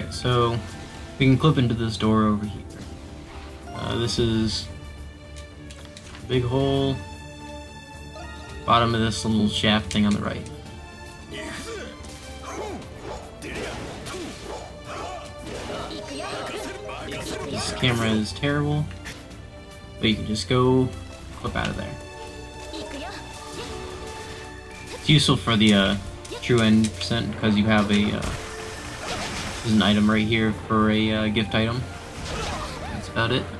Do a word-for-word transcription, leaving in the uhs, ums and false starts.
Alright, so we can clip into this door over here. Uh, this is a big hole. Bottom of this little shaft thing on the right. This camera is terrible, but you can just go clip out of there. It's useful for the uh, true end percent because you have a uh, there's an item right here for a uh, gift item. That's about it.